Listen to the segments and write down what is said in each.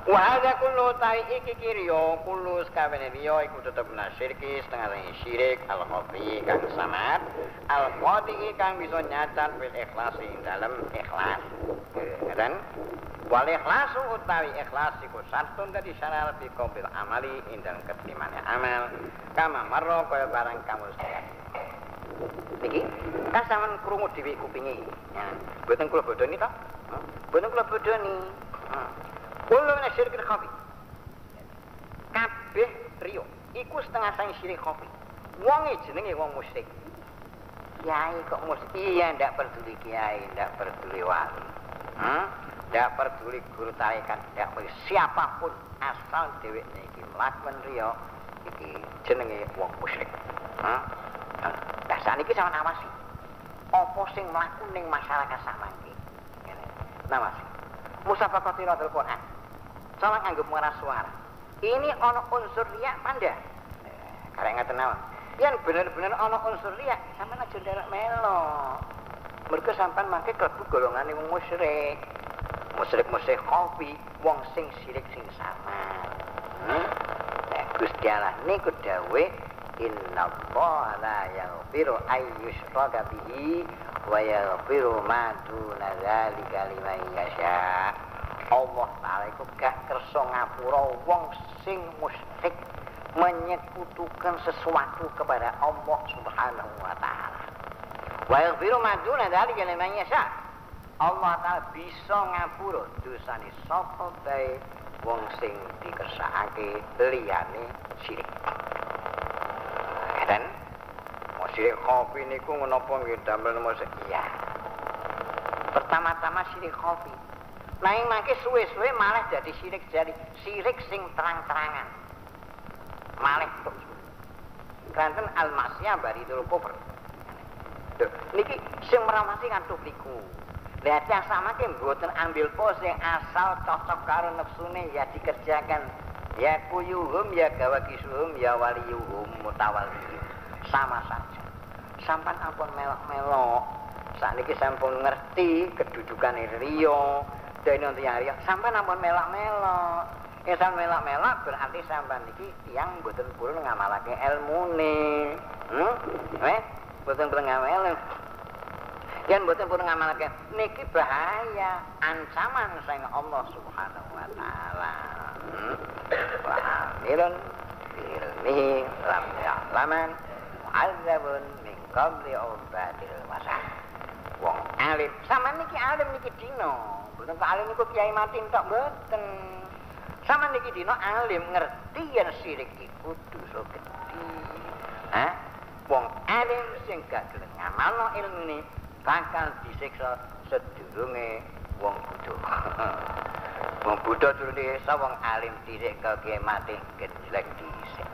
Wa hadza kullu ta'i iki kirya kullu sakabehane riya iku tetep nasyirki setengah syirik al-khafi kang samad al-qadi kang bisa nyacat bil ikhlas ing dalem ikhlas. Dan wal ikhlasu utawi ikhlas iku sartun dadi syarat fi qabil amali ing dalem keterimane amal kama marra kaya barang kamu sedaya. Niki kan sampean krungu dhewe kupinge. Mboten kula bodoni to? Mboten kula bodoni. Kulo nek syirik khafi. Kabeh riya iku setengah sang syirik khafi. Wonge jenenge wong musyrik. Kiai kok musyrik? Iya, ndak peduli kiai, ndak peduli wali. Ndak peduli guru tarekat, ndak peduli siapapun asal dheweke iki mlakukan riya iki jenenge wong musyrik. Lah saniki sampeyan awasi. Apa sing mlaku ning masyarakat samangke? Ngene. Nawasi. Musafaqatul Quran. Salah nganggo pengeras suara. Ini ana unsur riya panda. Karek ngaten mawon. Yen bener-bener ana unsur riya, sampeyan aja ndelok melo. Mergo sampeyan mangke klebu golongane wong musyrik. Musyrik khafi, wong sing syirik sing samar. Gusti Allah niku dawuh innallaha la yaghfiru ayyushraka bihi wa yaghfiru ma duna dzalika liman yasha. Allah Ta'ala iku gak kersa ngapura wong sing musyrik menyekutukan sesuatu kepada Allah Subhanahu wa taala. Wa yaghfiru ma duna dzalika liman yasha. Allah Ta'ala bisa ngapura dosane sapa bae wong sing dikersakake liyane syirik. Dan syirik khafi niku menapa nggih damel musyrik? Iya. Pertama-tama syirik khafi. Nanging mangke suwe-suwe malah jadi syirik sing terang-terangan. Malah kok. Kanten al-masyah baridul kufur. Niki sing merawasi kantuk niku. Lah yang sama ke mboten ambil pose yang asal cocok karo nafsune ya dikerjakan. Ya kuyuhum ya gawakisuhum ya waliyuhum mutawalli. Sama saja. Sampan ampun melok-melok. Sakniki sampun ngerti kedudukan riya. Dene tiyang riya sampan ampun melok-melok. Yen sampeyan melok-melok berarti sampan iki tiyang mboten purun ngamalake ilmune. Mboten purun ngamalake. Yen mboten purun ngamalake niki bahaya, ancaman saking Allah Subhanahu wa taala. Wa amirun ilmi lam ya'laman mu'azzabun min qabli ubadil wasa. Wong alim sama niki alim niki dino mboten kok alim niku kiai mati tok mboten. Sama niki dino alim ngerti yen syirik iku dosa gedhe. Wong alim sing gak gelem ngamalno ilmune bakal disiksa sedurunge wong Buddha. Wong Buddha durung desa wong alim dhisik kok kiai mati gelek dhisik.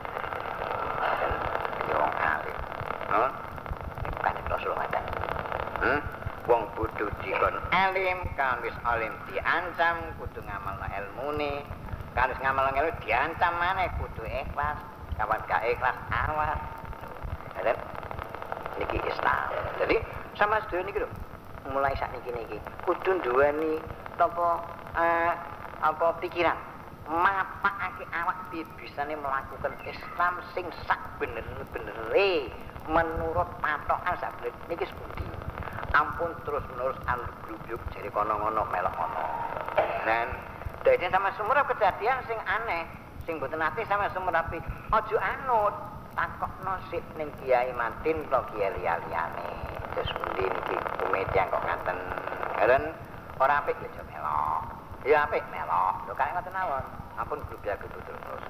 Wong alim. Kan Rasul ngaten. Wong Buddha dikon alim, kan wis alim diancam kudu ngamalno ilmune. Kan wis ngamalno ilmu diancam maneh kudu ikhlas. Kawan gak ikhlas awas. Ada niki Islam. Jadi sama sedaya niki lho. Mulai sak niki kudu duweni apa pikiran mapakake awak bisane melakukan Islam sing sak bener-benere menurut patokan sak bener niki sepundi. Ampun terus-menerus al-grubyuk jadi kono-kono melok kono. Dan dadi sama sumurap kejadian sing aneh, sing mboten ati sama sumurap aja anut takokno sik ning kiai mantin to kiai liyane. Terus pundi niki kumedya kok ngaten. Karen ora apik ya aja melok. Ya apik melok. Lho kaya ngoten mawon. Ampun grubyuk terus.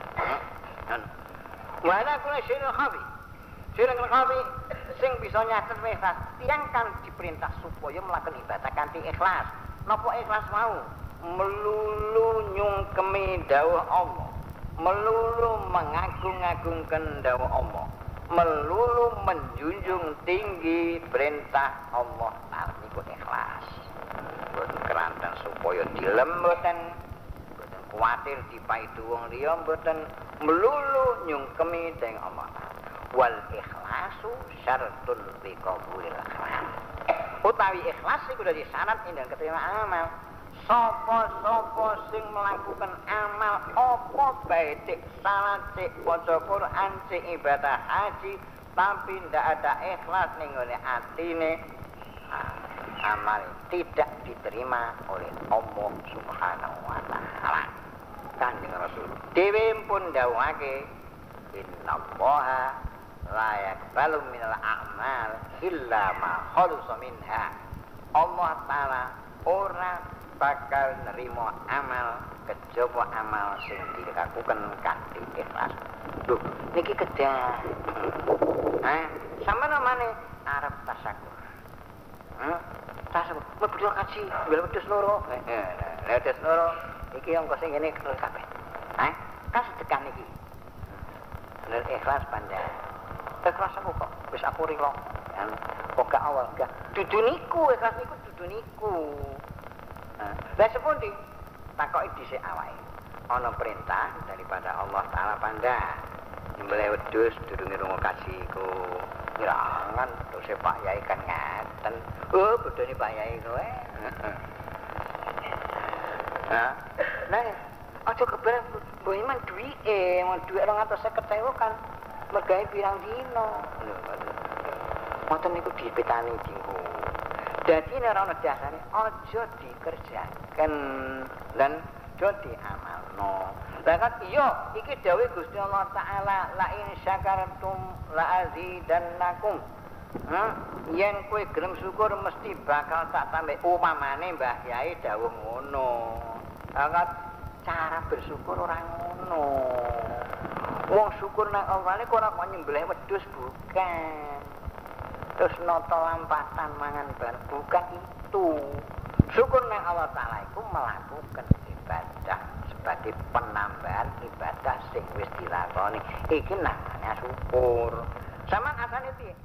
Wala kula syirik khafi. Syirik khafi sing bisa nyatet ikhlas. Tiyang kan diperintah supaya melakukan ibadah kanthi ikhlas. Napa ikhlas mau? Melulu nyungkemi dawuh Allah. Melulu mengagung-agungkan dawuh Allah. Melulu menjunjung tinggi perintah Allah Ta'ala niku ikhlas. Mboten keranten supaya dilem mboten kuwatir dipaidu wong liya mboten melulu nyungkemi dening Allah Ta'ala. Wal ikhlasu syartun li qabulil amal. Utawi ikhlas iku dadi syarat ing keterima amal. Sapa-sapa sing melakukan amal apa bae cek salat, cek maca Quran, cek ibadah haji tapi ndak ada ikhlas ning ngene atine, amal tidak diterima oleh Allah Subhanahu wa taala. Kanjeng Rasul dhewe pun dawuhake innallaha la yaqbalu minal a'mal illa ma khalasa minha. Allah taala ora bakal nerima amal kejaba amal sing dilakukan kanthi ikhlas. Lho, niki kedah. Sama namane arep tasakur. Tasakur, mlebu kaji, bel wedhus loro. Wedhus loro iki angka sing ngene kabeh. Kan sedekah niki. Bener ikhlas panjang. Ikhlas aku kok wis aku rilo. Kok gak awal gak. Dudu niku ikhlas niku dudu niku. Lah sepundi takoki dhisik awake. Ana perintah daripada Allah taala panda. Nyembelih wedhus durunge rungo kaji iku. Ngirangan terus Pak Yai kan ngaten. Oh, bodone Pak Yai kowe. Nah, aja keberan mbok iman duwike, mau dhuwit 250.000 kan mergawe pirang dino. Ngoten niku dipetani dinggo. Dadi nek ana dasare aja dikerjakan lan aja diamalno. Lah kan iya iki dawuh Gusti Allah taala la in syakartum la azidannakum. Yen kowe gelem syukur mesti bakal tak tambah. Upamane Mbah Yai dawuh ngono. Lah cara bersyukur ora ngono. Wong syukur nang Allah niku ora kok nyembelih wedhus bukan. Terus noto lampatan mangan bareng bukan itu. Syukur nang Allah taala iku melakukan ibadah sebagai penambahan ibadah sing wis dilakoni. Iki namanya syukur. Sampeyan asane piye?